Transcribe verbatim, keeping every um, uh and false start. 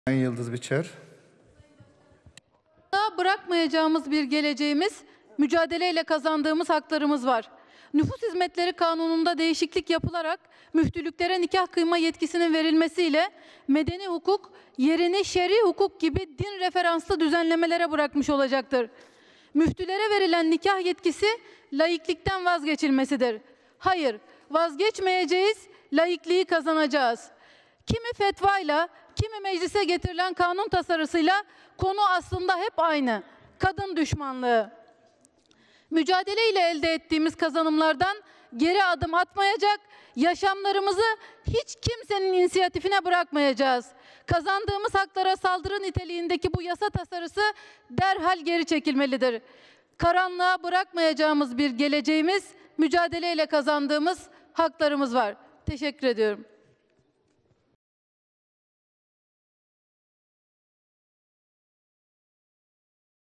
Yıldız Biçer. Bırakmayacağımız bir geleceğimiz, mücadeleyle kazandığımız haklarımız var. Nüfus Hizmetleri Kanunu'nda değişiklik yapılarak müftülüklere nikah kıyma yetkisinin verilmesiyle medeni hukuk yerini şer'i hukuk gibi din referanslı düzenlemelere bırakmış olacaktır. Müftülere verilen nikah yetkisi laiklikten vazgeçilmesidir. Hayır, vazgeçmeyeceğiz, laikliği kazanacağız. Kimi fetvayla, kimi meclise getirilen kanun tasarısıyla konu aslında hep aynı. Kadın düşmanlığı. Mücadeleyle elde ettiğimiz kazanımlardan geri adım atmayacak, yaşamlarımızı hiç kimsenin inisiyatifine bırakmayacağız. Kazandığımız haklara saldırı niteliğindeki bu yasa tasarısı derhal geri çekilmelidir. Karanlığa bırakmayacağımız bir geleceğimiz, mücadeleyle kazandığımız haklarımız var. Teşekkür ediyorum.